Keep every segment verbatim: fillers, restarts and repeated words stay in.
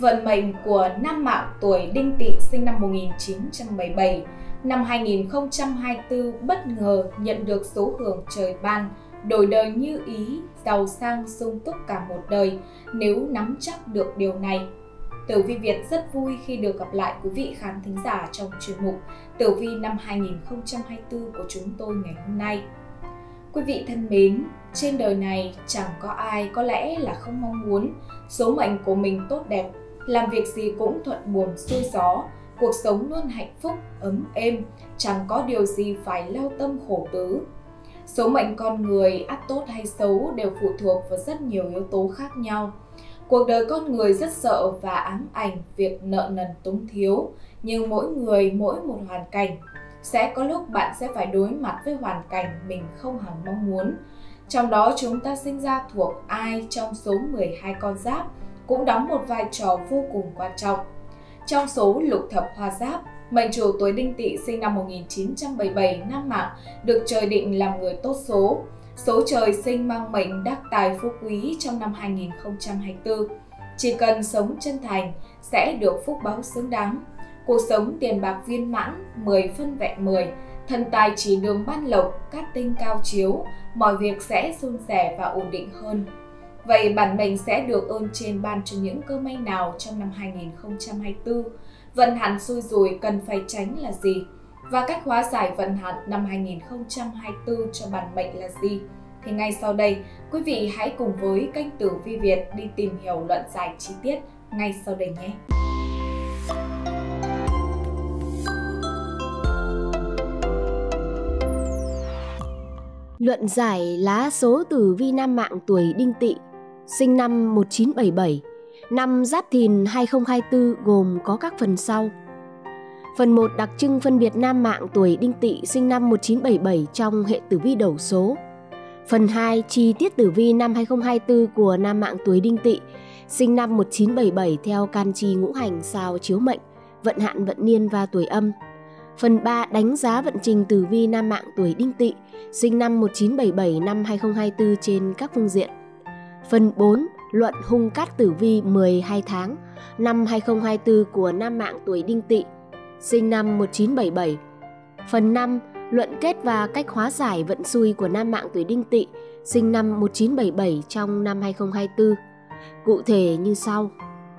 Vận mệnh của nam mạng tuổi Đinh Tỵ sinh năm một nghìn chín trăm bảy mươi bảy, năm hai nghìn không trăm hai mươi tư bất ngờ nhận được số hưởng trời ban, đổi đời như ý, giàu sang sung túc cả một đời nếu nắm chắc được điều này. Tử vi Việt rất vui khi được gặp lại quý vị khán thính giả trong chuyên mục Tử vi năm hai nghìn không trăm hai mươi tư của chúng tôi ngày hôm nay. Quý vị thân mến, trên đời này chẳng có ai có lẽ là không mong muốn số mệnh của mình tốt đẹp, làm việc gì cũng thuận buồm xuôi gió, cuộc sống luôn hạnh phúc, ấm êm, chẳng có điều gì phải lao tâm khổ tứ. Số mệnh con người ắt tốt hay xấu đều phụ thuộc vào rất nhiều yếu tố khác nhau. Cuộc đời con người rất sợ và ám ảnh việc nợ nần túng thiếu, nhưng mỗi người mỗi một hoàn cảnh. Sẽ có lúc bạn sẽ phải đối mặt với hoàn cảnh mình không hẳn mong muốn. Trong đó chúng ta sinh ra thuộc ai trong số mười hai con giáp cũng đóng một vai trò vô cùng quan trọng. Trong số lục thập hoa giáp, mệnh chủ tuổi Đinh Tỵ sinh năm một nghìn chín trăm bảy mươi bảy nam mạng được trời định làm người tốt số. Số trời sinh mang mệnh đắc tài phú quý trong năm hai nghìn không trăm hai mươi tư. Chỉ cần sống chân thành sẽ được phúc báo xứng đáng. Cuộc sống tiền bạc viên mãn, mười phân vẹn mười, thần tài chỉ đường ban lộc, cát tinh cao chiếu, mọi việc sẽ suôn sẻ và ổn định hơn. Vậy bản mệnh sẽ được ơn trên ban cho những cơ may nào trong năm hai nghìn không trăm hai mươi tư? Vận hạn xui rủi cần phải tránh là gì? Và cách hóa giải vận hạn năm hai nghìn không trăm hai mươi tư cho bản mệnh là gì? Thì ngay sau đây, quý vị hãy cùng với kênh Tử vi Việt đi tìm hiểu luận giải chi tiết ngay sau đây nhé! Luận giải lá số tử vi nam mạng tuổi Đinh Tỵ, sinh năm một nghìn chín trăm bảy mươi bảy, năm Giáp Thìn hai nghìn không trăm hai mươi tư gồm có các phần sau. Phần một đặc trưng phân biệt nam mạng tuổi Đinh Tỵ sinh năm một nghìn chín trăm bảy mươi bảy trong hệ tử vi đầu số. Phần hai chi tiết tử vi năm hai nghìn không trăm hai mươi tư của nam mạng tuổi Đinh Tỵ sinh năm một nghìn chín trăm bảy mươi bảy theo can chi ngũ hành sao chiếu mệnh, vận hạn vận niên và tuổi âm. Phần ba đánh giá vận trình tử vi nam mạng tuổi Đinh Tỵ sinh năm một nghìn chín trăm bảy mươi bảy năm hai nghìn không trăm hai mươi tư trên các phương diện. Phần bốn luận hung cát tử vi mười hai tháng năm hai nghìn không trăm hai mươi tư của nam mạng tuổi Đinh Tỵ sinh năm một nghìn chín trăm bảy mươi bảy. Phần năm luận kết và cách hóa giải vận xui của nam mạng tuổi Đinh Tỵ sinh năm một nghìn chín trăm bảy mươi bảy trong năm hai nghìn không trăm hai mươi tư. Cụ thể như sau.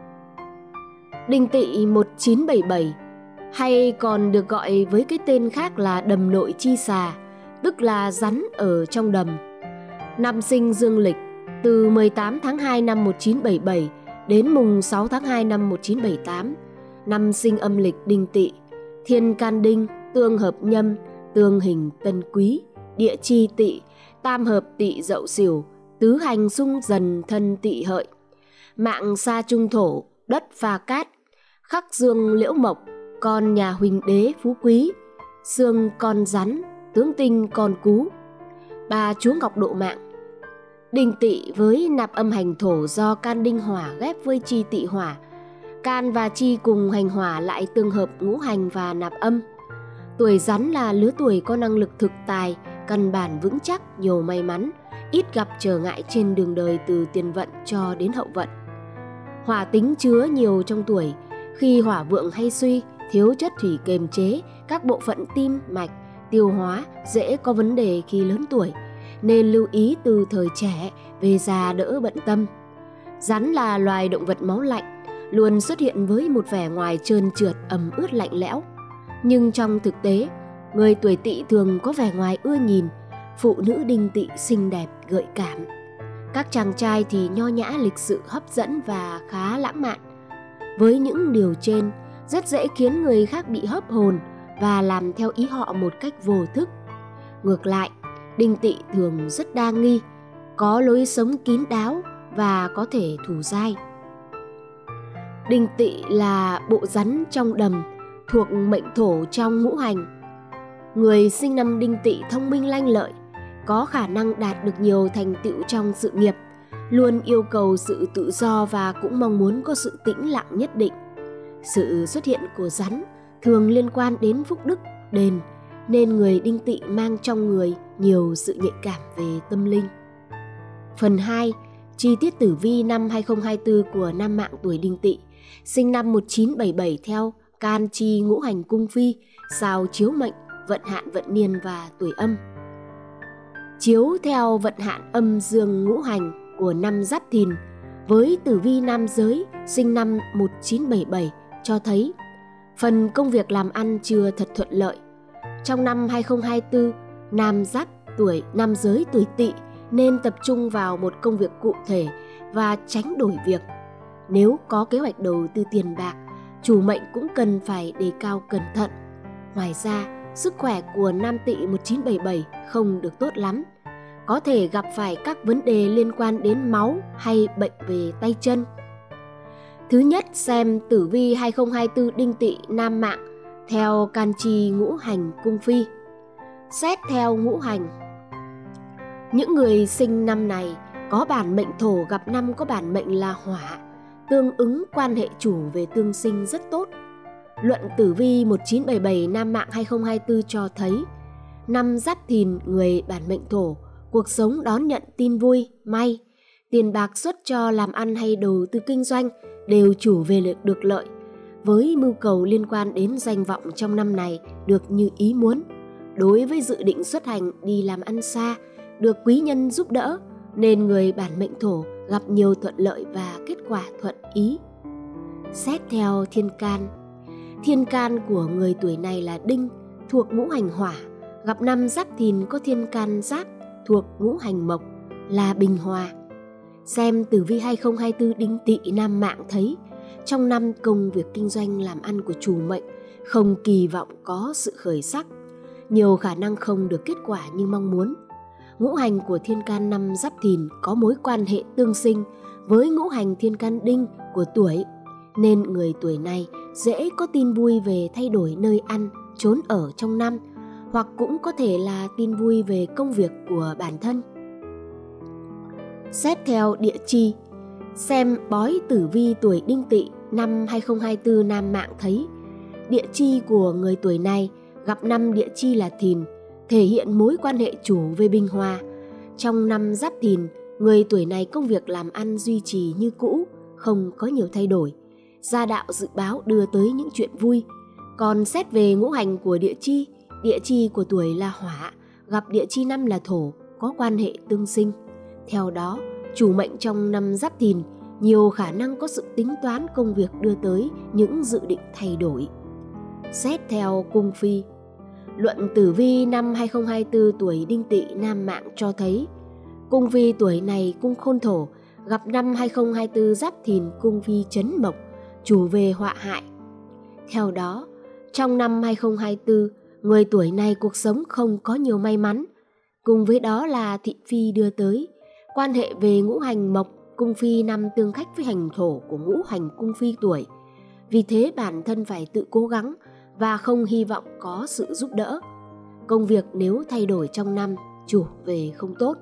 Đinh Tỵ một nghìn chín trăm bảy mươi bảy hay còn được gọi với cái tên khác là đầm nội chi xà, tức là rắn ở trong đầm. Năm sinh dương lịch từ mười tám tháng hai năm một nghìn chín trăm bảy mươi bảy đến mùng sáu tháng hai năm một nghìn chín trăm bảy mươi tám. Năm sinh âm lịch Đinh Tỵ, thiên can đinh, tương hợp nhâm, tương hình tân quý, địa chi Tỵ, tam hợp Tỵ Dậu Sửu, tứ hành xung dần thân Tỵ Hợi. Mạng sa trung thổ, đất pha cát, khắc dương liễu mộc, con nhà huỳnh đế phú quý, xương con rắn, tướng tinh con cú. Ba chúa ngọc độ mạng. Đinh Tỵ với nạp âm hành thổ do can đinh hỏa ghép với chi Tỵ hỏa. Can và chi cùng hành hỏa lại tương hợp ngũ hành và nạp âm. Tuổi rắn là lứa tuổi có năng lực thực tài, căn bản vững chắc, nhiều may mắn, ít gặp trở ngại trên đường đời từ tiền vận cho đến hậu vận. Hỏa tính chứa nhiều trong tuổi, khi hỏa vượng hay suy, thiếu chất thủy kiềm chế, các bộ phận tim, mạch, tiêu hóa dễ có vấn đề khi lớn tuổi, nên lưu ý từ thời trẻ, về già đỡ bận tâm. Rắn là loài động vật máu lạnh, luôn xuất hiện với một vẻ ngoài trơn trượt, ẩm ướt lạnh lẽo. Nhưng trong thực tế, người tuổi Tỵ thường có vẻ ngoài ưa nhìn, phụ nữ Đinh Tỵ xinh đẹp, gợi cảm. Các chàng trai thì nho nhã, lịch sự, hấp dẫn và khá lãng mạn. Với những điều trên, rất dễ khiến người khác bị hấp hồn và làm theo ý họ một cách vô thức. Ngược lại, Đinh Tỵ thường rất đa nghi, có lối sống kín đáo và có thể thù dai. Đinh Tỵ là bộ rắn trong đầm, thuộc mệnh thổ trong ngũ hành. Người sinh năm Đinh Tỵ thông minh lanh lợi, có khả năng đạt được nhiều thành tựu trong sự nghiệp, luôn yêu cầu sự tự do và cũng mong muốn có sự tĩnh lặng nhất định. Sự xuất hiện của rắn thường liên quan đến phúc đức, đền, nên người Đinh Tỵ mang trong người nhiều sự nhạy cảm về tâm linh. Phần hai chi tiết tử vi năm hai nghìn không trăm hai mươi tư của nam mạng tuổi Đinh Tỵ sinh năm một nghìn chín trăm bảy mươi bảy theo can chi ngũ hành cung phi, sao chiếu mệnh, vận hạn vận niên và tuổi âm. Chiếu theo vận hạn âm dương ngũ hành của năm Giáp Thìn với tử vi nam giới sinh năm một nghìn chín trăm bảy mươi bảy cho thấy phần công việc làm ăn chưa thật thuận lợi. Trong năm hai không hai tư, nam Giáp tuổi nam giới tuổi Tỵ nên tập trung vào một công việc cụ thể và tránh đổi việc. Nếu có kế hoạch đầu tư tiền bạc, chủ mệnh cũng cần phải đề cao cẩn thận. Ngoài ra, sức khỏe của nam Tỵ một nghìn chín trăm bảy mươi bảy không được tốt lắm. Có thể gặp phải các vấn đề liên quan đến máu hay bệnh về tay chân. Thứ nhất, xem tử vi hai không hai tư Đinh Tỵ nam mạng theo can chi ngũ hành cung phi. Xét theo ngũ hành, những người sinh năm này có bản mệnh thổ gặp năm có bản mệnh là hỏa, tương ứng quan hệ chủ về tương sinh rất tốt. Luận tử vi một nghìn chín trăm bảy mươi bảy nam mạng hai không hai tư cho thấy năm Giáp Thìn người bản mệnh thổ, cuộc sống đón nhận tin vui, may, tiền bạc xuất cho làm ăn hay đầu tư kinh doanh đều chủ về được lợi. Với mưu cầu liên quan đến danh vọng trong năm này được như ý muốn. Đối với dự định xuất hành đi làm ăn xa, được quý nhân giúp đỡ, nên người bản mệnh thổ gặp nhiều thuận lợi và kết quả thuận ý. Xét theo thiên can, thiên can của người tuổi này là Đinh, thuộc ngũ hành hỏa, gặp năm Giáp Thìn có thiên can Giáp thuộc ngũ hành mộc là bình hòa. Xem tử vi hai không hai tư Đinh Tỵ nam mạng thấy trong năm công việc kinh doanh làm ăn của chủ mệnh không kỳ vọng có sự khởi sắc, nhiều khả năng không được kết quả như mong muốn. Ngũ hành của thiên can năm Giáp Thìn có mối quan hệ tương sinh với ngũ hành thiên can Đinh của tuổi, nên người tuổi này dễ có tin vui về thay đổi nơi ăn, trốn ở trong năm, hoặc cũng có thể là tin vui về công việc của bản thân. Xét theo địa chi, xem bói tử vi tuổi Đinh Tỵ năm hai không hai tư nam mạng thấy địa chi của người tuổi này gặp năm địa chi là Thìn, thể hiện mối quan hệ chủ về bình hòa. Trong năm Giáp Thìn, người tuổi này công việc làm ăn duy trì như cũ, không có nhiều thay đổi. Gia đạo dự báo đưa tới những chuyện vui. Còn xét về ngũ hành của địa chi, địa chi của tuổi là hỏa, gặp địa chi năm là thổ, có quan hệ tương sinh. Theo đó, chủ mệnh trong năm Giáp Thìn nhiều khả năng có sự tính toán công việc đưa tới những dự định thay đổi. Xét theo cung phi, luận tử vi năm hai không hai tư tuổi Đinh Tỵ nam mạng cho thấy cung phi tuổi này cung khôn thổ, gặp năm hai không hai tư Giáp Thìn cung phi chấn mộc, chủ về họa hại. Theo đó, trong năm hai không hai tư, người tuổi này cuộc sống không có nhiều may mắn. Cùng với đó là thị phi đưa tới. Quan hệ về ngũ hành mộc, cung phi năm tương khắc với hành thổ của ngũ hành cung phi tuổi. Vì thế bản thân phải tự cố gắng và không hy vọng có sự giúp đỡ. Công việc nếu thay đổi trong năm, chủ về không tốt.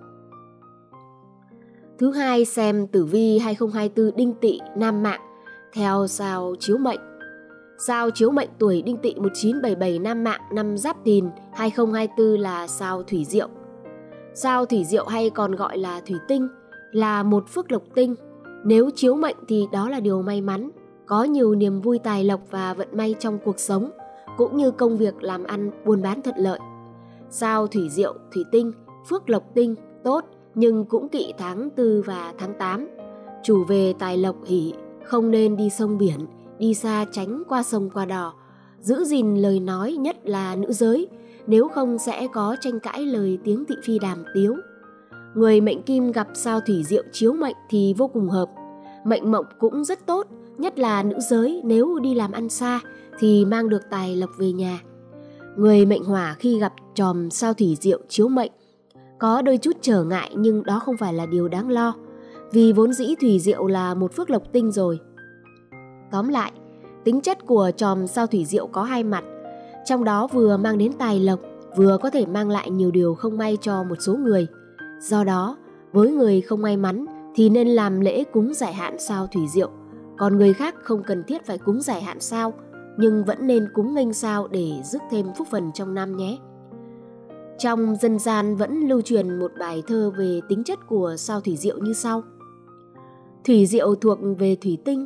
Thứ hai, xem tử vi hai không hai tư Đinh Tỵ nam mạng theo sao chiếu mệnh. Sao chiếu mệnh tuổi Đinh Tỵ một nghìn chín trăm bảy mươi bảy nam mạng năm Giáp Thìn hai không hai tư là sao thủy diệu. Sao thủy diệu hay còn gọi là thủy tinh là một phước lộc tinh. Nếu chiếu mệnh thì đó là điều may mắn, có nhiều niềm vui tài lộc và vận may trong cuộc sống, cũng như công việc làm ăn buôn bán thuận lợi. Sao thủy diệu, thủy tinh, phước lộc tinh tốt, nhưng cũng kỵ tháng tư và tháng tám. Chủ về tài lộc hỷ, không nên đi sông biển, đi xa tránh qua sông qua đò. Giữ gìn lời nói, nhất là nữ giới, nếu không sẽ có tranh cãi lời tiếng thị phi đàm tiếu. Người mệnh kim gặp sao thủy diệu chiếu mệnh thì vô cùng hợp. Mệnh mộc cũng rất tốt, nhất là nữ giới nếu đi làm ăn xa thì mang được tài lộc về nhà. Người mệnh hỏa khi gặp chòm sao thủy diệu chiếu mệnh có đôi chút trở ngại, nhưng đó không phải là điều đáng lo, vì vốn dĩ thủy diệu là một phước lộc tinh rồi. Tóm lại, tính chất của chòm sao thủy diệu có hai mặt, trong đó vừa mang đến tài lộc, vừa có thể mang lại nhiều điều không may cho một số người. Do đó, với người không may mắn thì nên làm lễ cúng giải hạn sao thủy diệu, còn người khác không cần thiết phải cúng giải hạn sao, nhưng vẫn nên cúng nghênh sao để rước thêm phúc phần trong năm nhé. Trong dân gian vẫn lưu truyền một bài thơ về tính chất của sao thủy diệu như sau. Thủy diệu thuộc về thủy tinh,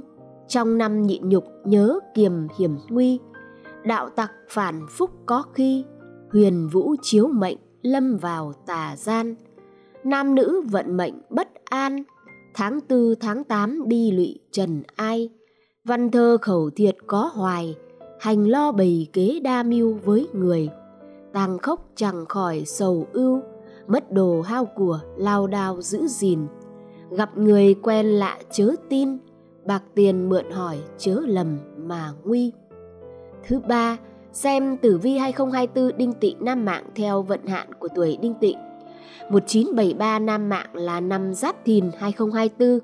Trong năm nhịn nhục nhớ kiềm hiểm nguy, đạo tặc phản phúc có khi, huyền vũ chiếu mệnh lâm vào tà gian. Nam nữ vận mệnh bất an, tháng tư tháng tám đi lụy trần ai. Văn thơ khẩu thiệt có hoài, hành lo bày kế đa mưu với người. Tàng khốc chẳng khỏi sầu ưu, mất đồ hao của lao đao giữ gìn. Gặp người quen lạ chớ tin, bạc tiền mượn hỏi chớ lầm mà nguy. Thứ ba, xem tử vi hai không hai tư Đinh Tỵ nam mạng theo vận hạn của tuổi Đinh Tỵ. một nghìn chín trăm bảy mươi ba nam mạng là năm Giáp Thìn hai không hai tư,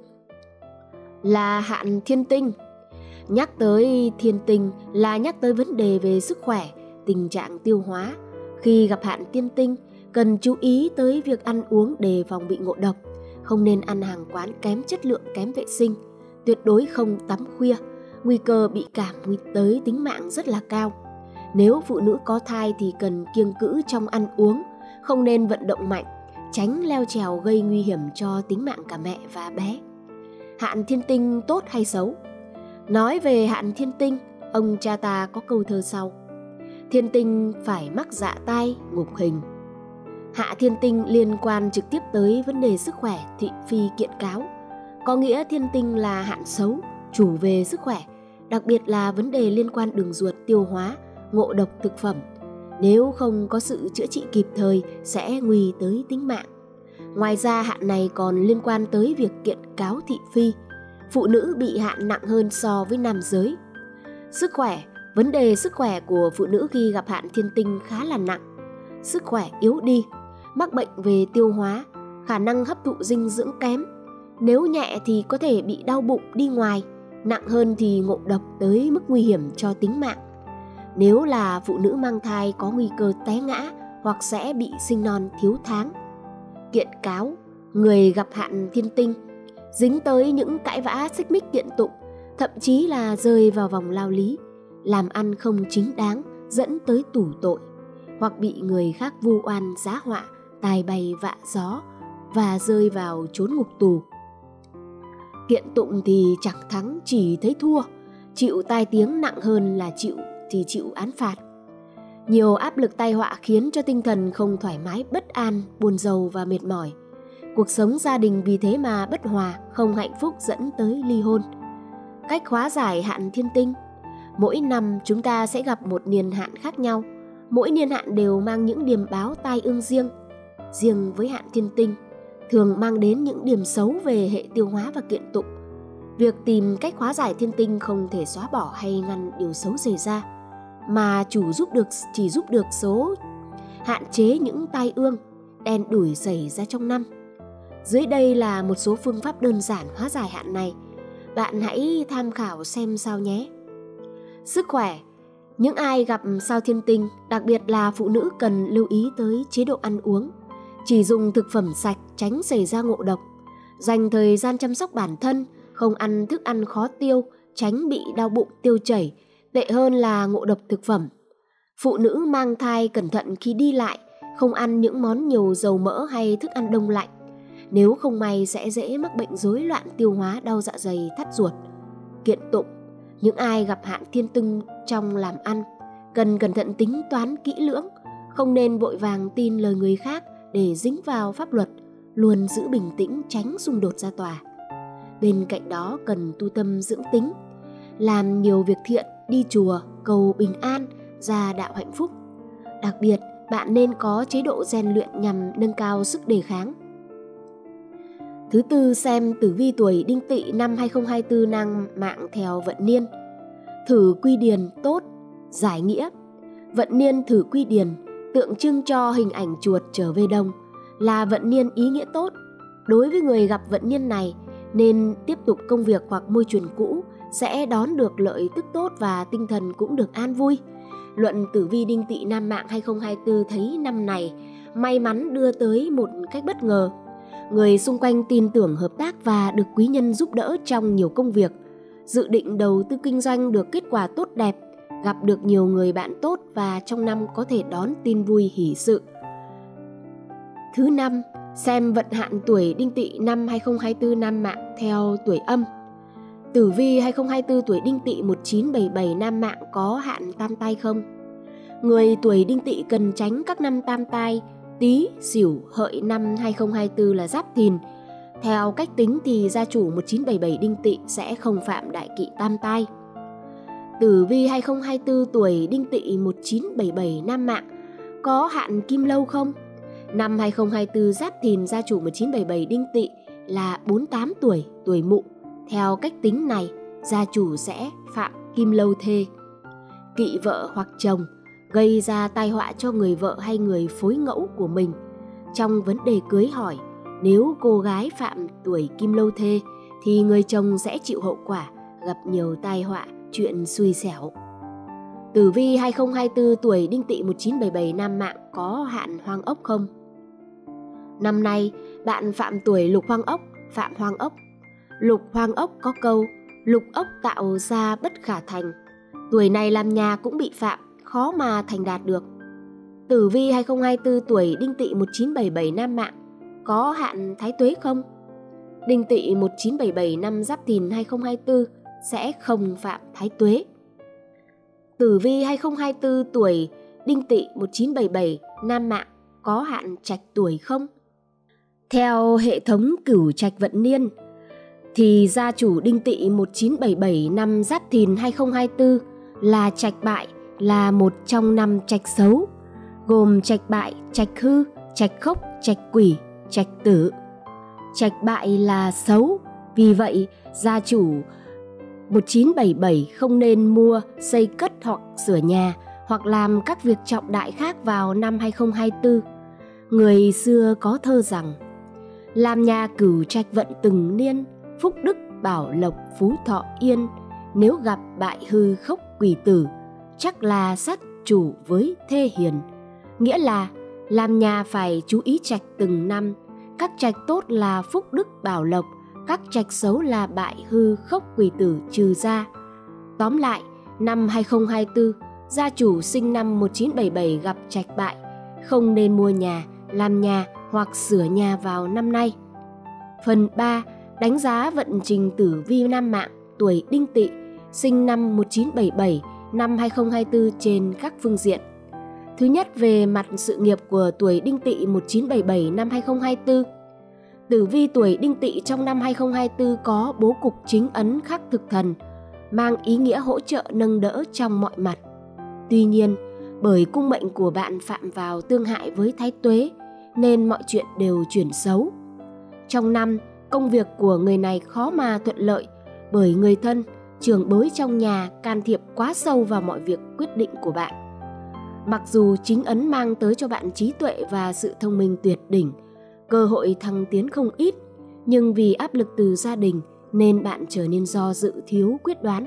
là hạn thiên tinh. Nhắc tới thiên tinh là nhắc tới vấn đề về sức khỏe, tình trạng tiêu hóa. Khi gặp hạn thiên tinh, cần chú ý tới việc ăn uống đề phòng bị ngộ độc. Không nên ăn hàng quán kém chất lượng, kém vệ sinh. Tuyệt đối không tắm khuya, nguy cơ bị cảm nguy tới tính mạng rất là cao. Nếu phụ nữ có thai thì cần kiêng cữ trong ăn uống, không nên vận động mạnh, tránh leo trèo gây nguy hiểm cho tính mạng cả mẹ và bé. Hạn thiên tinh tốt hay xấu? Nói về hạn thiên tinh, ông cha ta có câu thơ sau: thiên tinh phải mắc dạ tai, ngục hình. Hạ thiên tinh liên quan trực tiếp tới vấn đề sức khỏe, thị phi kiện cáo. Có nghĩa thiên tinh là hạn xấu, chủ về sức khỏe, đặc biệt là vấn đề liên quan đường ruột, tiêu hóa, ngộ độc thực phẩm. Nếu không có sự chữa trị kịp thời sẽ nguy tới tính mạng. Ngoài ra hạn này còn liên quan tới việc kiện cáo thị phi. Phụ nữ bị hạn nặng hơn so với nam giới. Sức khỏe, vấn đề sức khỏe của phụ nữ khi gặp hạn thiên tinh khá là nặng. Sức khỏe yếu đi, mắc bệnh về tiêu hóa, khả năng hấp thụ dinh dưỡng kém. Nếu nhẹ thì có thể bị đau bụng đi ngoài, nặng hơn thì ngộ độc tới mức nguy hiểm cho tính mạng. Nếu là phụ nữ mang thai có nguy cơ té ngã hoặc sẽ bị sinh non thiếu tháng. Kiện cáo, người gặp hạn thiên tinh dính tới những cãi vã xích mích kiện tụng, thậm chí là rơi vào vòng lao lý, làm ăn không chính đáng dẫn tới tù tội, hoặc bị người khác vu oan giá họa, tài bày vạ gió và rơi vào chốn ngục tù. Kiện tụng thì chẳng thắng chỉ thấy thua, chịu tai tiếng nặng hơn là chịu thì chịu án phạt. Nhiều áp lực tai họa khiến cho tinh thần không thoải mái, bất an, buồn rầu và mệt mỏi. Cuộc sống gia đình vì thế mà bất hòa, không hạnh phúc dẫn tới ly hôn. Cách hóa giải hạn thiên tinh: mỗi năm chúng ta sẽ gặp một niên hạn khác nhau. Mỗi niên hạn đều mang những điềm báo tai ương riêng. Riêng với hạn thiên tinh, thường mang đến những điểm xấu về hệ tiêu hóa và kiện tụng. Việc tìm cách hóa giải thiên tinh không thể xóa bỏ hay ngăn điều xấu xảy ra, mà chủ giúp được chỉ giúp được số hạn chế những tai ương, đen đủi xảy ra trong năm. Dưới đây là một số phương pháp đơn giản hóa giải hạn này. Bạn hãy tham khảo xem sao nhé. Sức khỏe: những ai gặp sao thiên tinh, đặc biệt là phụ nữ, cần lưu ý tới chế độ ăn uống. Chỉ dùng thực phẩm sạch, tránh xảy ra ngộ độc. Dành thời gian chăm sóc bản thân, không ăn thức ăn khó tiêu, tránh bị đau bụng, tiêu chảy, tệ hơn là ngộ độc thực phẩm. Phụ nữ mang thai cẩn thận khi đi lại, không ăn những món nhiều dầu mỡ hay thức ăn đông lạnh. Nếu không may sẽ dễ mắc bệnh rối loạn tiêu hóa, đau dạ dày, thắt ruột. Kiện tụng: những ai gặp hạn thiên tinh trong làm ăn, cần cẩn thận tính toán kỹ lưỡng, không nên vội vàng tin lời người khác để dính vào pháp luật, luôn giữ bình tĩnh, tránh xung đột ra tòa. Bên cạnh đó cần tu tâm dưỡng tính, làm nhiều việc thiện, đi chùa, cầu bình an, gia đạo hạnh phúc. Đặc biệt, bạn nên có chế độ rèn luyện nhằm nâng cao sức đề kháng. Thứ tư, xem tử vi tuổi Đinh Tỵ năm hai không hai tư nam mạng theo vận niên. Thử quy điền tốt, giải nghĩa. Vận niên thử quy điền tượng trưng cho hình ảnh chuột trở về đồng, là vận niên ý nghĩa tốt. Đối với người gặp vận niên này, nên tiếp tục công việc hoặc môi trường cũ, sẽ đón được lợi tức tốt và tinh thần cũng được an vui. Luận tử vi Đinh Tỵ nam mạng hai không hai tư thấy năm này may mắn đưa tới một cách bất ngờ. Người xung quanh tin tưởng hợp tác và được quý nhân giúp đỡ trong nhiều công việc. Dự định đầu tư kinh doanh được kết quả tốt đẹp, gặp được nhiều người bạn tốt và trong năm có thể đón tin vui hỷ sự. Thứ năm, xem vận hạn tuổi Đinh Tỵ năm hai không hai tư nam mạng theo tuổi âm. Tử vi hai không hai tư tuổi Đinh Tỵ một chín bảy bảy nam mạng có hạn tam tai không? Người tuổi Đinh Tỵ cần tránh các năm tam tai Tý, Sửu, Hợi năm hai không hai tư là Giáp Thìn. Theo cách tính thì gia chủ một chín bảy bảy Đinh Tỵ sẽ không phạm đại kỵ tam tai. Tử vi hai không hai tư tuổi Đinh Tỵ một chín bảy bảy nam mạng có hạn kim lâu không? Năm hai không hai tư Giáp Thìn, gia chủ một chín bảy bảy Đinh Tỵ là bốn mươi tám tuổi, tuổi Mụ. Theo cách tính này, gia chủ sẽ phạm kim lâu thê. Kỵ vợ hoặc chồng, gây ra tai họa cho người vợ hay người phối ngẫu của mình. Trong vấn đề cưới hỏi, nếu cô gái phạm tuổi kim lâu thê thì người chồng sẽ chịu hậu quả, gặp nhiều tai họa, chuyện xui xẻo. Tử vi hai không hai tư tuổi Đinh Tỵ một chín bảy bảy nam mạng có hạn hoang ốc không? Năm nay bạn phạm tuổi lục hoang ốc, phạm hoang ốc. Lục hoang ốc có câu lục ốc tạo ra bất khả thành. Tuổi này làm nhà cũng bị phạm, khó mà thành đạt được. Tử vi hai không hai tư tuổi Đinh Tỵ một chín bảy bảy nam mạng có hạn thái tuế không? Đinh Tỵ một chín bảy bảy năm Giáp Thìn hai không hai tư sẽ không phạm thái tuế. Tử vi hai không hai tư tuổi Đinh Tỵ một chín bảy bảy nam mạng có hạn trạch tuổi không? Theo hệ thống cửu trạch vận niên thì gia chủ Đinh Tỵ một chín bảy bảy năm Giáp Thìn hai không hai tư là trạch bại, là một trong năm trạch xấu, gồm trạch bại, trạch hư, trạch khốc, trạch quỷ, trạch tử. Trạch bại là xấu, vì vậy gia chủ một chín bảy bảy không nên mua, xây cất hoặc sửa nhà hoặc làm các việc trọng đại khác vào năm hai không hai tư. Người xưa có thơ rằng: làm nhà cửu trạch vận từng niên, phúc đức bảo lộc phú thọ yên. Nếu gặp bại hư khốc quỷ tử, chắc là sát chủ với thê hiền. Nghĩa là làm nhà phải chú ý trạch từng năm. Các trạch tốt là phúc đức bảo lộc, các trạch xấu là bại hư khốc quỷ tử trừ ra. Tóm lại, năm hai không hai tư, gia chủ sinh năm một chín bảy bảy gặp trạch bại, không nên mua nhà, làm nhà hoặc sửa nhà vào năm nay. Phần ba. Đánh giá vận trình tử vi nam mạng tuổi Đinh Tỵ sinh năm một chín bảy bảy năm hai không hai tư trên các phương diện. Thứ nhất, về mặt sự nghiệp của tuổi Đinh Tỵ một chín bảy bảy năm hai không hai tư. Tử vi tuổi Đinh Tỵ trong năm hai không hai tư có bố cục chính ấn khắc thực thần, mang ý nghĩa hỗ trợ nâng đỡ trong mọi mặt. Tuy nhiên, bởi cung mệnh của bạn phạm vào tương hại với thái tuế nên mọi chuyện đều chuyển xấu. Trong năm, công việc của người này khó mà thuận lợi bởi người thân, trưởng bối trong nhà can thiệp quá sâu vào mọi việc quyết định của bạn. Mặc dù chính ấn mang tới cho bạn trí tuệ và sự thông minh tuyệt đỉnh, cơ hội thăng tiến không ít, nhưng vì áp lực từ gia đình nên bạn trở nên do dự, thiếu quyết đoán.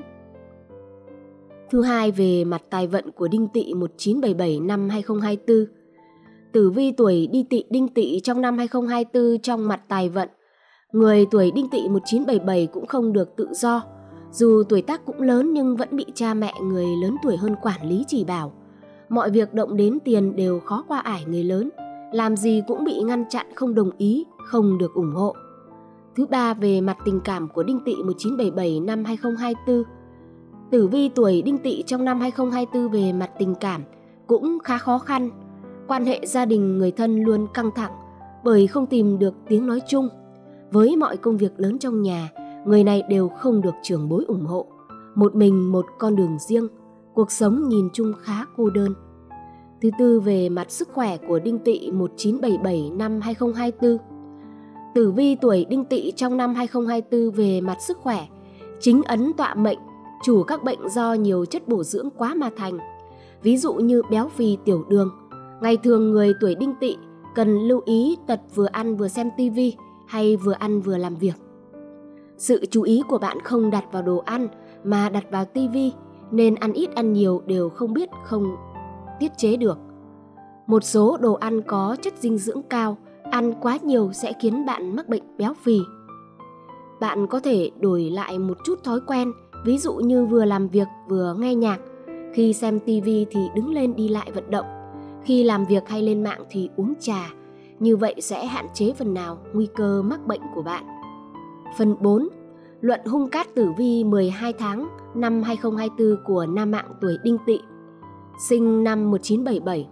Thứ hai, về mặt tài vận của Đinh Tỵ một chín bảy bảy năm hai không hai tư. Tử vi tuổi Đinh Tỵ Đinh Tỵ trong năm hai không hai tư trong mặt tài vận, người tuổi Đinh Tỵ một chín bảy bảy cũng không được tự do. Dù tuổi tác cũng lớn nhưng vẫn bị cha mẹ người lớn tuổi hơn quản lý chỉ bảo. Mọi việc động đến tiền đều khó qua ải người lớn, làm gì cũng bị ngăn chặn, không đồng ý, không được ủng hộ. Thứ ba, về mặt tình cảm của Đinh Tỵ một chín bảy bảy năm hai không hai tư. Tử vi tuổi Đinh Tỵ trong năm hai không hai tư về mặt tình cảm cũng khá khó khăn. Quan hệ gia đình người thân luôn căng thẳng bởi không tìm được tiếng nói chung. Với mọi công việc lớn trong nhà, người này đều không được trưởng bối ủng hộ. Một mình một con đường riêng, cuộc sống nhìn chung khá cô đơn. Thứ tư, về mặt sức khỏe của Đinh Tỵ một chín bảy bảy năm hai không hai tư. Tử vi tuổi Đinh Tỵ trong năm hai không hai tư về mặt sức khỏe, chính ấn tọa mệnh, chủ các bệnh do nhiều chất bổ dưỡng quá mà thành. Ví dụ như béo phì, tiểu đường. Ngày thường người tuổi Đinh Tỵ cần lưu ý tật vừa ăn vừa xem tivi hay vừa ăn vừa làm việc. Sự chú ý của bạn không đặt vào đồ ăn mà đặt vào tivi, nên ăn ít ăn nhiều đều không biết không tiết chế được. Một số đồ ăn có chất dinh dưỡng cao, ăn quá nhiều sẽ khiến bạn mắc bệnh béo phì. Bạn có thể đổi lại một chút thói quen, ví dụ như vừa làm việc vừa nghe nhạc. Khi xem tivi thì đứng lên đi lại vận động. Khi làm việc hay lên mạng thì uống trà. Như vậy sẽ hạn chế phần nào nguy cơ mắc bệnh của bạn. Phần bốn. Luận hung cát tử vi mười hai tháng năm hai không hai tư của nam mạng tuổi Đinh Tỵ, sinh năm một nghìn chín trăm bảy mươi bảy.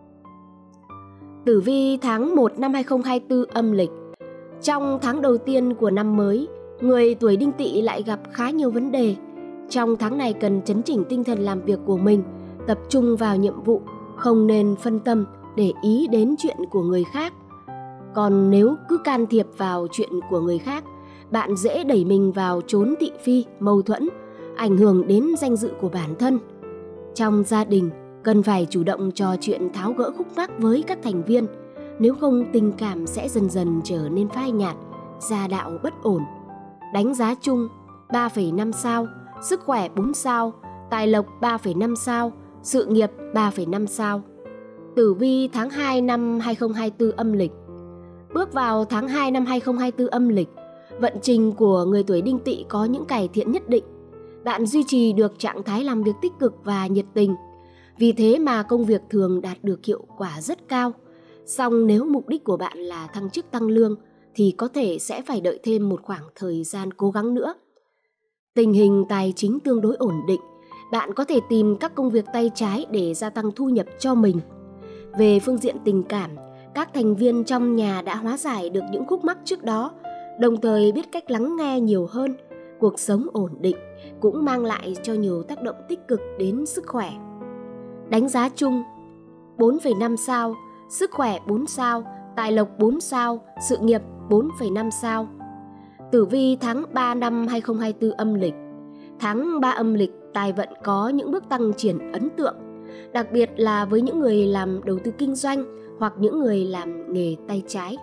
Tử vi tháng một năm hai không hai tư âm lịch. Trong tháng đầu tiên của năm mới, người tuổi Đinh Tỵ lại gặp khá nhiều vấn đề. Trong tháng này cần chấn chỉnh tinh thần làm việc của mình, tập trung vào nhiệm vụ, không nên phân tâm để ý đến chuyện của người khác. Còn nếu cứ can thiệp vào chuyện của người khác, bạn dễ đẩy mình vào chốn thị phi, mâu thuẫn, ảnh hưởng đến danh dự của bản thân. Trong gia đình, cần phải chủ động trò chuyện tháo gỡ khúc mắc với các thành viên, nếu không tình cảm sẽ dần dần trở nên phai nhạt, gia đạo bất ổn. Đánh giá chung ba phẩy năm sao, sức khỏe bốn sao, tài lộc ba phẩy năm sao, sự nghiệp ba phẩy năm sao. Tử vi tháng hai năm hai không hai tư âm lịch. Bước vào tháng hai năm hai không hai tư âm lịch, vận trình của người tuổi Đinh Tỵ có những cải thiện nhất định. Bạn duy trì được trạng thái làm việc tích cực và nhiệt tình, vì thế mà công việc thường đạt được hiệu quả rất cao. Song nếu mục đích của bạn là thăng chức tăng lương thì có thể sẽ phải đợi thêm một khoảng thời gian cố gắng nữa. Tình hình tài chính tương đối ổn định, bạn có thể tìm các công việc tay trái để gia tăng thu nhập cho mình. Về phương diện tình cảm, các thành viên trong nhà đã hóa giải được những khúc mắc trước đó, đồng thời biết cách lắng nghe nhiều hơn. Cuộc sống ổn định cũng mang lại cho nhiều tác động tích cực đến sức khỏe. Đánh giá chung bốn phẩy năm sao, sức khỏe bốn sao, tài lộc bốn sao, sự nghiệp bốn phẩy năm sao. Tử vi tháng ba năm hai không hai tư âm lịch. Tháng ba âm lịch, tài vận có những bước tăng triển ấn tượng, đặc biệt là với những người làm đầu tư kinh doanh hoặc những người làm nghề tay trái.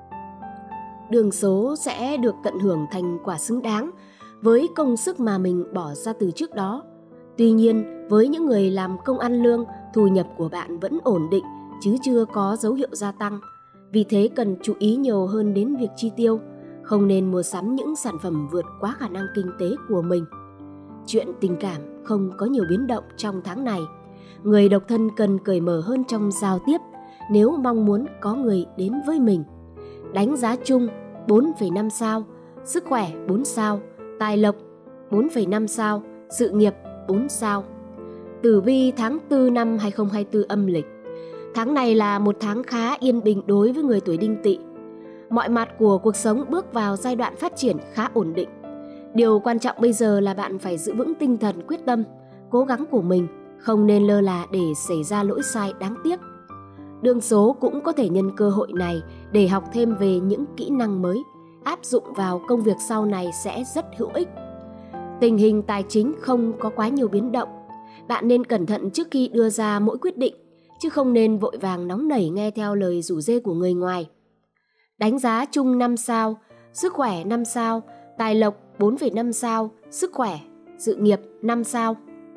Đường số sẽ được tận hưởng thành quả xứng đáng với công sức mà mình bỏ ra từ trước đó. Tuy nhiên, với những người làm công ăn lương, thu nhập của bạn vẫn ổn định chứ chưa có dấu hiệu gia tăng. Vì thế cần chú ý nhiều hơn đến việc chi tiêu, không nên mua sắm những sản phẩm vượt quá khả năng kinh tế của mình. Chuyện tình cảm không có nhiều biến động trong tháng này. Người độc thân cần cởi mở hơn trong giao tiếp nếu mong muốn có người đến với mình. Đánh giá chung bốn phẩy năm sao, sức khỏe bốn sao, tài lộc bốn phẩy năm sao, sự nghiệp bốn sao. Tử vi tháng tư năm hai không hai tư âm lịch. Tháng này là một tháng khá yên bình đối với người tuổi Đinh Tỵ. Mọi mặt của cuộc sống bước vào giai đoạn phát triển khá ổn định. Điều quan trọng bây giờ là bạn phải giữ vững tinh thần quyết tâm, cố gắng của mình, không nên lơ là để xảy ra lỗi sai đáng tiếc. Đường số cũng có thể nhân cơ hội này để học thêm về những kỹ năng mới, áp dụng vào công việc sau này sẽ rất hữu ích. Tình hình tài chính không có quá nhiều biến động. Bạn nên cẩn thận trước khi đưa ra mỗi quyết định, chứ không nên vội vàng nóng nảy nghe theo lời rủ rê của người ngoài. Đánh giá chung năm sao, sức khỏe năm sao, tài lộc bốn phẩy năm sao, sức khỏe, sự nghiệp năm sao.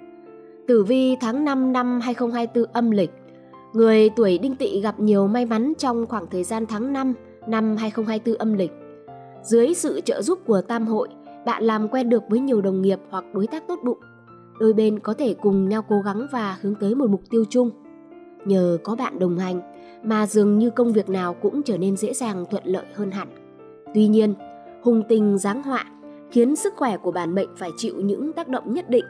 Tử vi tháng năm năm hai không hai tư âm lịch. Người tuổi Đinh Tỵ gặp nhiều may mắn trong khoảng thời gian tháng năm năm hai không hai tư âm lịch. Dưới sự trợ giúp của tam hội, bạn làm quen được với nhiều đồng nghiệp hoặc đối tác tốt bụng. Đôi bên có thể cùng nhau cố gắng và hướng tới một mục tiêu chung. Nhờ có bạn đồng hành mà dường như công việc nào cũng trở nên dễ dàng thuận lợi hơn hẳn. Tuy nhiên, hung tinh giáng họa khiến sức khỏe của bản mệnh phải chịu những tác động nhất định.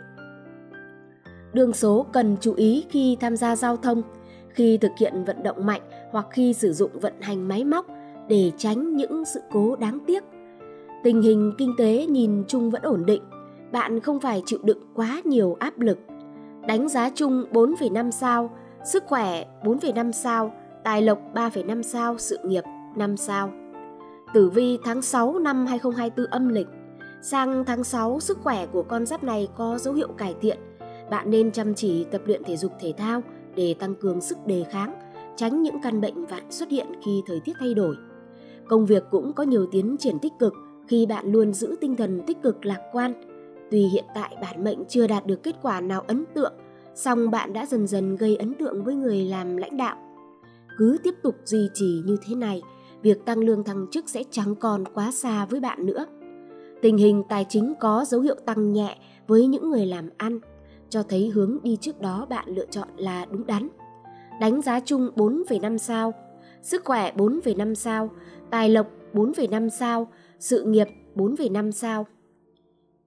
Đường số cần chú ý khi tham gia giao thông, khi thực hiện vận động mạnh hoặc khi sử dụng vận hành máy móc để tránh những sự cố đáng tiếc. Tình hình kinh tế nhìn chung vẫn ổn định, bạn không phải chịu đựng quá nhiều áp lực. Đánh giá chung bốn phẩy năm sao, sức khỏe bốn phẩy năm sao, tài lộc ba phẩy năm sao, sự nghiệp năm sao. Tử vi tháng sáu năm hai không hai tư âm lịch. Sang tháng sáu, sức khỏe của con giáp này có dấu hiệu cải thiện. Bạn nên chăm chỉ tập luyện thể dục thể thao để tăng cường sức đề kháng, tránh những căn bệnh vặt xuất hiện khi thời tiết thay đổi. Công việc cũng có nhiều tiến triển tích cực khi bạn luôn giữ tinh thần tích cực lạc quan. Tuy hiện tại bản mệnh chưa đạt được kết quả nào ấn tượng, song bạn đã dần dần gây ấn tượng với người làm lãnh đạo. Cứ tiếp tục duy trì như thế này, việc tăng lương thăng chức sẽ chẳng còn quá xa với bạn nữa. Tình hình tài chính có dấu hiệu tăng nhẹ với những người làm ăn, cho thấy hướng đi trước đó bạn lựa chọn là đúng đắn. Đánh giá chung bốn phẩy năm sao, sức khỏe bốn phẩy năm sao, tài lộc bốn phẩy năm sao, sự nghiệp bốn phẩy năm sao.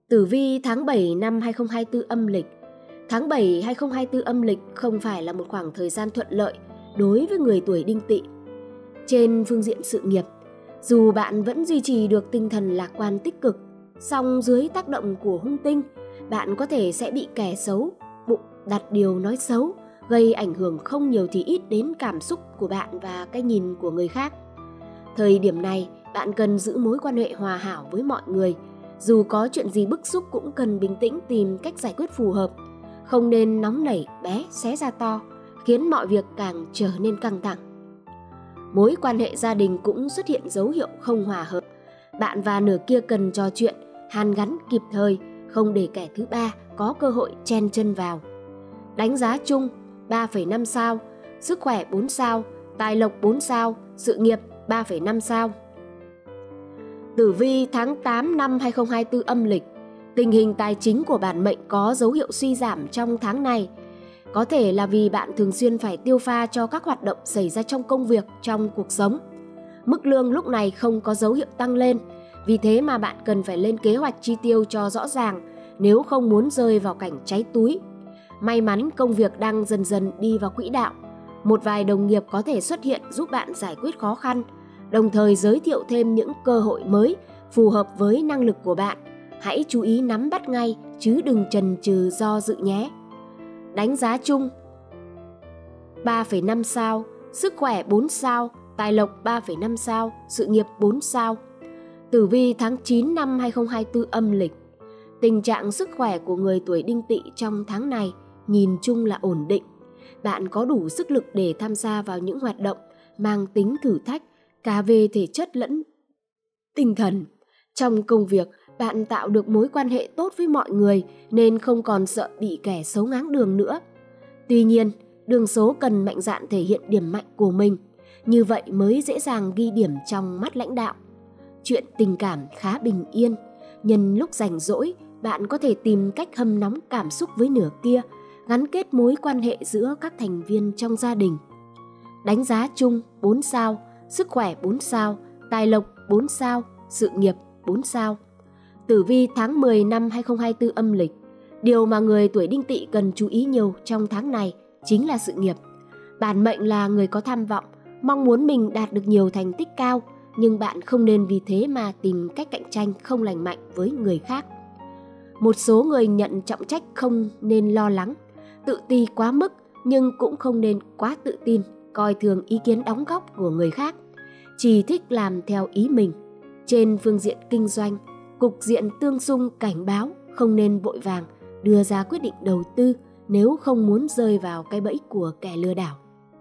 Tử vi tháng bảy năm hai không hai tư âm lịch. Tháng bảy hai không hai tư âm lịch không phải là một khoảng thời gian thuận lợi đối với người tuổi Đinh Tỵ. Trên phương diện sự nghiệp, dù bạn vẫn duy trì được tinh thần lạc quan tích cực, song dưới tác động của hung tinh, bạn có thể sẽ bị kẻ xấu bụng đặt điều nói xấu, gây ảnh hưởng không nhiều thì ít đến cảm xúc của bạn và cái nhìn của người khác. Thời điểm này, bạn cần giữ mối quan hệ hòa hảo với mọi người. Dù có chuyện gì bức xúc cũng cần bình tĩnh tìm cách giải quyết phù hợp. Không nên nóng nảy bé xé ra to, khiến mọi việc càng trở nên căng thẳng. Mối quan hệ gia đình cũng xuất hiện dấu hiệu không hòa hợp. Bạn và nửa kia cần trò chuyện, hàn gắn kịp thời, không để kẻ thứ ba có cơ hội chen chân vào. Đánh giá chung ba phẩy năm sao, sức khỏe bốn sao, tài lộc bốn sao, sự nghiệp ba phẩy năm sao. Tử vi tháng tám năm hai không hai tư âm lịch. Tình hình tài chính của bản mệnh có dấu hiệu suy giảm trong tháng này. Có thể là vì bạn thường xuyên phải tiêu pha cho các hoạt động xảy ra trong công việc, trong cuộc sống. Mức lương lúc này không có dấu hiệu tăng lên, vì thế mà bạn cần phải lên kế hoạch chi tiêu cho rõ ràng nếu không muốn rơi vào cảnh cháy túi. May mắn công việc đang dần dần đi vào quỹ đạo. Một vài đồng nghiệp có thể xuất hiện giúp bạn giải quyết khó khăn, đồng thời giới thiệu thêm những cơ hội mới phù hợp với năng lực của bạn. Hãy chú ý nắm bắt ngay chứ đừng chần chừ do dự nhé. Đánh giá chung ba phẩy năm sao, sức khỏe bốn sao, tài lộc ba phẩy năm sao, sự nghiệp bốn sao. Tử vi tháng chín năm hai không hai tư âm lịch. Tình trạng sức khỏe của người tuổi Đinh Tỵ trong tháng này nhìn chung là ổn định. Bạn có đủ sức lực để tham gia vào những hoạt động mang tính thử thách cả về thể chất lẫn tinh thần. Trong công việc, bạn tạo được mối quan hệ tốt với mọi người nên không còn sợ bị kẻ xấu ngáng đường nữa. Tuy nhiên, đường số cần mạnh dạn thể hiện điểm mạnh của mình, như vậy mới dễ dàng ghi điểm trong mắt lãnh đạo. Chuyện tình cảm khá bình yên, nhân lúc rảnh rỗi, bạn có thể tìm cách hâm nóng cảm xúc với nửa kia, gắn kết mối quan hệ giữa các thành viên trong gia đình. Đánh giá chung bốn sao, sức khỏe bốn sao, tài lộc bốn sao, sự nghiệp bốn sao. Tử vi tháng mười năm hai không hai tư âm lịch. Điều mà người tuổi Đinh Tỵ cần chú ý nhiều trong tháng này chính là sự nghiệp. Bản mệnh là người có tham vọng, mong muốn mình đạt được nhiều thành tích cao, nhưng bạn không nên vì thế mà tìm cách cạnh tranh không lành mạnh với người khác. Một số người nhận trọng trách không nên lo lắng, tự ti quá mức, nhưng cũng không nên quá tự tin, coi thường ý kiến đóng góp của người khác, chỉ thích làm theo ý mình. Trên phương diện kinh doanh, cục diện tương xung cảnh báo không nên vội vàng đưa ra quyết định đầu tư nếu không muốn rơi vào cái bẫy của kẻ lừa đảo.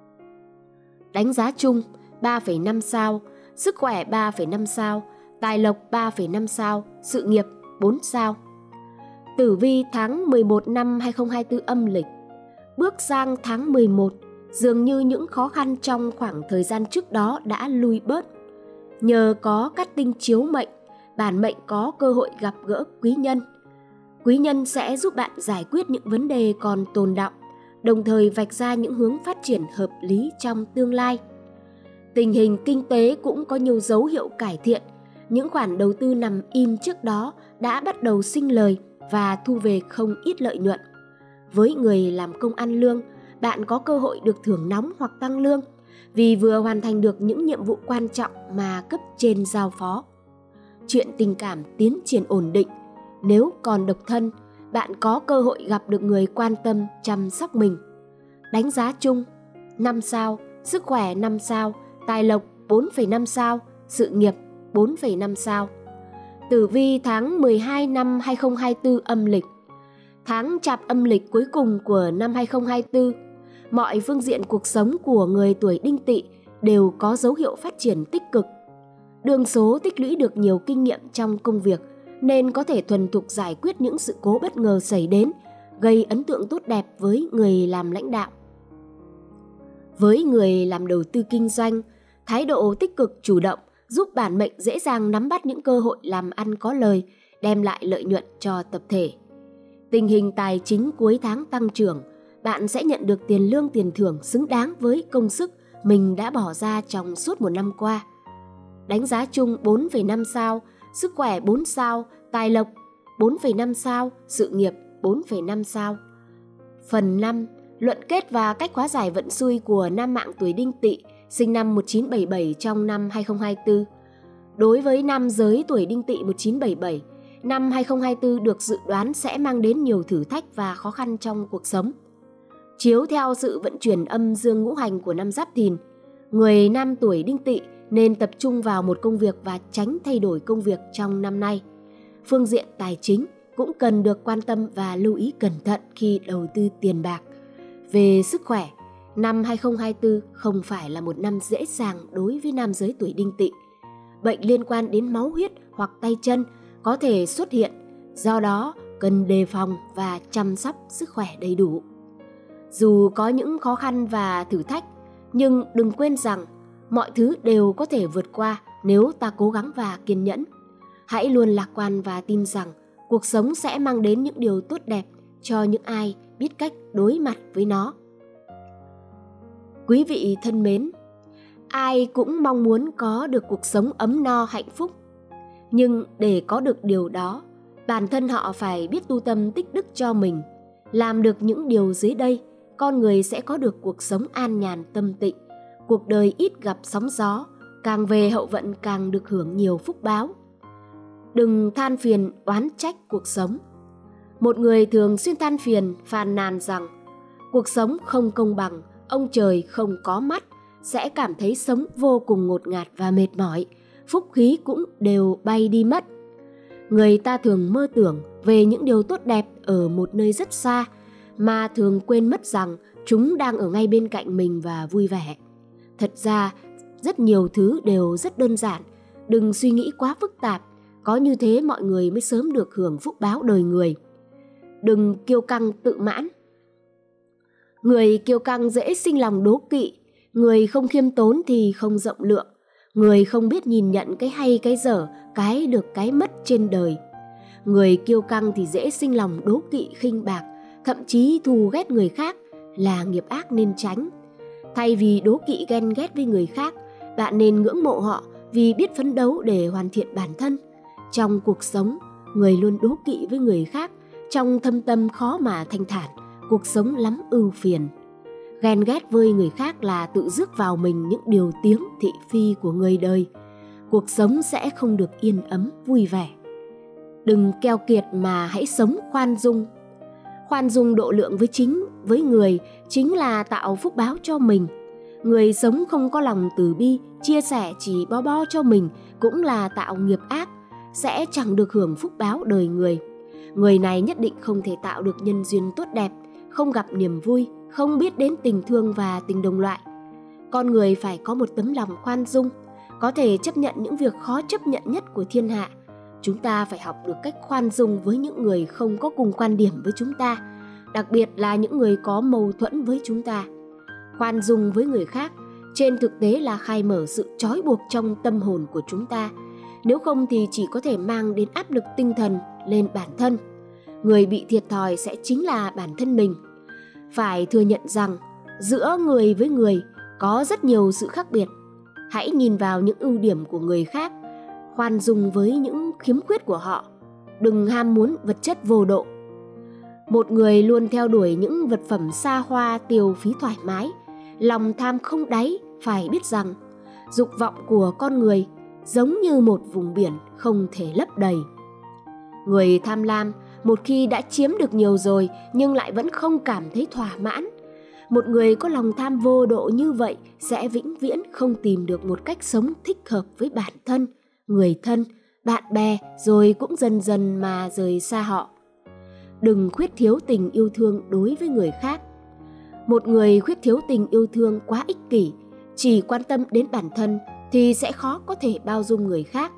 Đánh giá chung ba phẩy năm sao, sức khỏe ba phẩy năm sao, tài lộc ba phẩy năm sao, sự nghiệp bốn sao. Tử vi tháng mười một năm hai không hai tư âm lịch. Bước sang tháng mười một, dường như những khó khăn trong khoảng thời gian trước đó đã lui bớt. Nhờ có cát tinh chiếu mệnh, bản mệnh có cơ hội gặp gỡ quý nhân. Quý nhân sẽ giúp bạn giải quyết những vấn đề còn tồn đọng, đồng thời vạch ra những hướng phát triển hợp lý trong tương lai. Tình hình kinh tế cũng có nhiều dấu hiệu cải thiện. Những khoản đầu tư nằm im trước đó đã bắt đầu sinh lời và thu về không ít lợi nhuận. Với người làm công ăn lương, bạn có cơ hội được thưởng nóng hoặc tăng lương vì vừa hoàn thành được những nhiệm vụ quan trọng mà cấp trên giao phó. Chuyện tình cảm tiến triển ổn định. Nếu còn độc thân, bạn có cơ hội gặp được người quan tâm chăm sóc mình. Đánh giá chung năm sao, sức khỏe năm sao, tài lộc bốn phẩy năm sao, sự nghiệp bốn phẩy năm sao. Tử vi tháng mười hai năm hai không hai tư âm lịch. Tháng Chạp âm lịch cuối cùng của năm hai không hai tư, mọi phương diện cuộc sống của người tuổi Đinh Tỵ đều có dấu hiệu phát triển tích cực. Đường số tích lũy được nhiều kinh nghiệm trong công việc nên có thể thuần thục giải quyết những sự cố bất ngờ xảy đến, gây ấn tượng tốt đẹp với người làm lãnh đạo. Với người làm đầu tư kinh doanh, thái độ tích cực chủ động giúp bản mệnh dễ dàng nắm bắt những cơ hội làm ăn có lời, đem lại lợi nhuận cho tập thể. Tình hình tài chính cuối tháng tăng trưởng, bạn sẽ nhận được tiền lương tiền thưởng xứng đáng với công sức mình đã bỏ ra trong suốt một năm qua. Đánh giá chung bốn phẩy năm sao, sức khỏe bốn sao, tài lộc bốn phẩy năm sao, sự nghiệp bốn phẩy năm sao. Phần năm. Luận kết và cách hóa giải vận xui của nam mạng tuổi Đinh Tỵ sinh năm một nghìn chín trăm bảy mươi bảy trong năm hai nghìn không trăm hai mươi tư. Đối với nam giới tuổi Đinh Tỵ một nghìn chín trăm bảy mươi bảy, năm hai nghìn không trăm hai mươi tư được dự đoán sẽ mang đến nhiều thử thách và khó khăn trong cuộc sống. Chiếu theo sự vận chuyển âm dương ngũ hành của năm Giáp Thìn, người nam tuổi Đinh Tỵ nên tập trung vào một công việc và tránh thay đổi công việc trong năm nay. Phương diện tài chính cũng cần được quan tâm và lưu ý cẩn thận khi đầu tư tiền bạc. Về sức khỏe, năm hai nghìn không trăm hai mươi tư không phải là một năm dễ dàng đối với nam giới tuổi Đinh Tỵ. Bệnh liên quan đến máu huyết hoặc tay chân có thể xuất hiện, do đó cần đề phòng và chăm sóc sức khỏe đầy đủ. Dù có những khó khăn và thử thách, nhưng đừng quên rằng mọi thứ đều có thể vượt qua nếu ta cố gắng và kiên nhẫn. Hãy luôn lạc quan và tin rằng cuộc sống sẽ mang đến những điều tốt đẹp cho những ai biết cách đối mặt với nó. Quý vị thân mến, ai cũng mong muốn có được cuộc sống ấm no hạnh phúc. Nhưng để có được điều đó, bản thân họ phải biết tu tâm tích đức cho mình. Làm được những điều dưới đây, con người sẽ có được cuộc sống an nhàn tâm tịnh, cuộc đời ít gặp sóng gió, càng về hậu vận càng được hưởng nhiều phúc báo. Đừng than phiền oán trách cuộc sống. Một người thường xuyên than phiền, phàn nàn rằng cuộc sống không công bằng, ông trời không có mắt, sẽ cảm thấy sống vô cùng ngột ngạt và mệt mỏi, phúc khí cũng đều bay đi mất. Người ta thường mơ tưởng về những điều tốt đẹp ở một nơi rất xa, mà thường quên mất rằng chúng đang ở ngay bên cạnh mình và vui vẻ. Thật ra, rất nhiều thứ đều rất đơn giản, đừng suy nghĩ quá phức tạp, có như thế mọi người mới sớm được hưởng phúc báo đời người. Đừng kiêu căng tự mãn. Người kiêu căng dễ sinh lòng đố kỵ, người không khiêm tốn thì không rộng lượng, người không biết nhìn nhận cái hay cái dở, cái được cái mất trên đời. Người kiêu căng thì dễ sinh lòng đố kỵ khinh bạc, thậm chí thù ghét người khác, là nghiệp ác nên tránh. Thay vì đố kỵ ghen ghét với người khác, bạn nên ngưỡng mộ họ vì biết phấn đấu để hoàn thiện bản thân. Trong cuộc sống, người luôn đố kỵ với người khác, trong thâm tâm khó mà thanh thản, cuộc sống lắm ưu phiền. Ghen ghét với người khác là tự rước vào mình những điều tiếng thị phi của người đời. Cuộc sống sẽ không được yên ấm, vui vẻ. Đừng keo kiệt mà hãy sống khoan dung. Khoan dung độ lượng với chính, với người chính là tạo phúc báo cho mình. Người sống không có lòng từ bi, chia sẻ chỉ bo bo cho mình cũng là tạo nghiệp ác, sẽ chẳng được hưởng phúc báo đời người. Người này nhất định không thể tạo được nhân duyên tốt đẹp, không gặp niềm vui, không biết đến tình thương và tình đồng loại. Con người phải có một tấm lòng khoan dung, có thể chấp nhận những việc khó chấp nhận nhất của thiên hạ. Chúng ta phải học được cách khoan dung với những người không có cùng quan điểm với chúng ta, đặc biệt là những người có mâu thuẫn với chúng ta. Khoan dung với người khác, trên thực tế là khai mở sự trói buộc trong tâm hồn của chúng ta. Nếu không thì chỉ có thể mang đến áp lực tinh thần lên bản thân. Người bị thiệt thòi sẽ chính là bản thân mình. Phải thừa nhận rằng giữa người với người có rất nhiều sự khác biệt. Hãy nhìn vào những ưu điểm của người khác, khoan dung với những khiếm khuyết của họ. Đừng ham muốn vật chất vô độ. Một người luôn theo đuổi những vật phẩm xa hoa, tiêu phí thoải mái, lòng tham không đáy, phải biết rằng dục vọng của con người giống như một vùng biển không thể lấp đầy. Người tham lam một khi đã chiếm được nhiều rồi nhưng lại vẫn không cảm thấy thỏa mãn. Một người có lòng tham vô độ như vậy sẽ vĩnh viễn không tìm được một cách sống thích hợp với bản thân, người thân, bạn bè, rồi cũng dần dần mà rời xa họ. Đừng khuyết thiếu tình yêu thương đối với người khác. Một người khuyết thiếu tình yêu thương quá ích kỷ, chỉ quan tâm đến bản thân thì sẽ khó có thể bao dung người khác.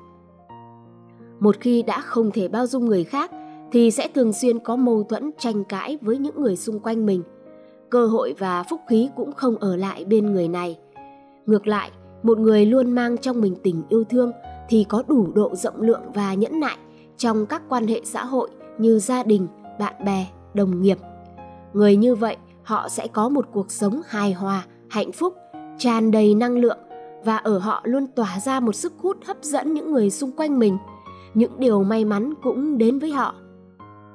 Một khi đã không thể bao dung người khác thì sẽ thường xuyên có mâu thuẫn tranh cãi với những người xung quanh mình. Cơ hội và phúc khí cũng không ở lại bên người này. Ngược lại, một người luôn mang trong mình tình yêu thương thì có đủ độ rộng lượng và nhẫn nại trong các quan hệ xã hội như gia đình, bạn bè, đồng nghiệp. Người như vậy, họ sẽ có một cuộc sống hài hòa, hạnh phúc, tràn đầy năng lượng và ở họ luôn tỏa ra một sức hút hấp dẫn những người xung quanh mình. Những điều may mắn cũng đến với họ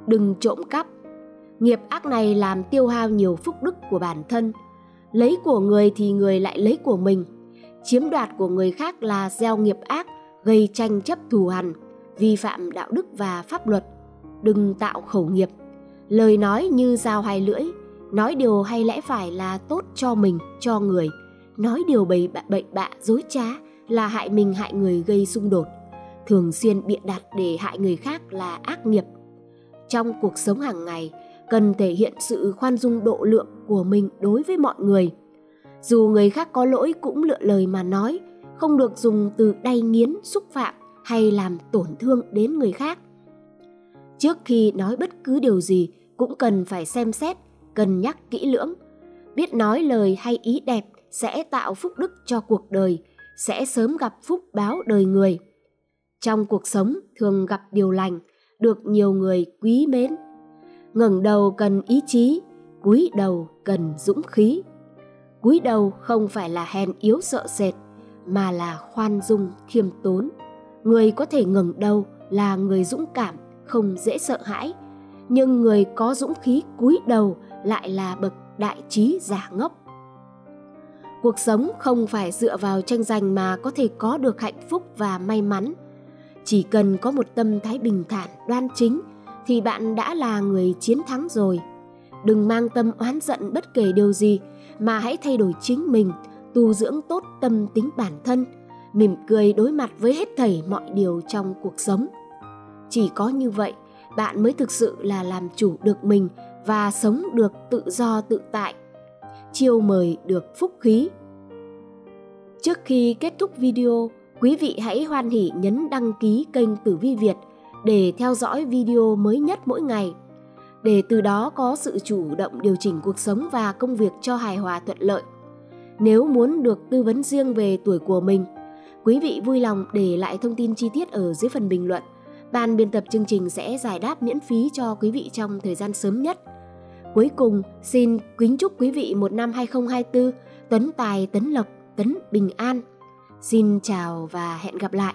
đừng trộm cắp. Nghiệp ác này làm tiêu hao nhiều phúc đức của bản thân. Lấy của người thì người lại lấy của mình. Chiếm đoạt của người khác là gieo nghiệp ác, gây tranh chấp thù hằn, vi phạm đạo đức và pháp luật. Đừng tạo khẩu nghiệp. Lời nói như dao hai lưỡi, nói điều hay lẽ phải là tốt cho mình, cho người. Nói điều bậy bạ, bậy bạ, dối trá là hại mình hại người, gây xung đột. Thường xuyên bịa đặt để hại người khác là ác nghiệp. Trong cuộc sống hàng ngày, cần thể hiện sự khoan dung độ lượng của mình đối với mọi người. Dù người khác có lỗi cũng lựa lời mà nói, không được dùng từ đay nghiến, xúc phạm hay làm tổn thương đến người khác. Trước khi nói bất cứ điều gì cũng cần phải xem xét, cân nhắc kỹ lưỡng. Biết nói lời hay ý đẹp sẽ tạo phúc đức cho cuộc đời, sẽ sớm gặp phúc báo đời người. Trong cuộc sống thường gặp điều lành, được nhiều người quý mến. Ngẩng đầu cần ý chí, cúi đầu cần dũng khí. Cúi đầu không phải là hèn yếu sợ sệt, mà là khoan dung khiêm tốn. Người có thể ngẩng đầu là người dũng cảm, không dễ sợ hãi. Nhưng người có dũng khí cúi đầu lại là bậc đại trí giả ngốc. Cuộc sống không phải dựa vào tranh giành mà có thể có được hạnh phúc và may mắn. Chỉ cần có một tâm thái bình thản, đoan chính thì bạn đã là người chiến thắng rồi. Đừng mang tâm oán giận bất kể điều gì, mà hãy thay đổi chính mình, tu dưỡng tốt tâm tính bản thân, mỉm cười đối mặt với hết thảy mọi điều trong cuộc sống. Chỉ có như vậy, bạn mới thực sự là làm chủ được mình và sống được tự do tự tại, chiêu mời được phúc khí. Trước khi kết thúc video, quý vị hãy hoan hỉ nhấn đăng ký kênh Tử Vi Việt để theo dõi video mới nhất mỗi ngày, để từ đó có sự chủ động điều chỉnh cuộc sống và công việc cho hài hòa thuận lợi. Nếu muốn được tư vấn riêng về tuổi của mình, quý vị vui lòng để lại thông tin chi tiết ở dưới phần bình luận. Ban biên tập chương trình sẽ giải đáp miễn phí cho quý vị trong thời gian sớm nhất. Cuối cùng, xin kính chúc quý vị một năm hai không hai tư tấn tài, tấn lộc, tấn bình an. Xin chào và hẹn gặp lại.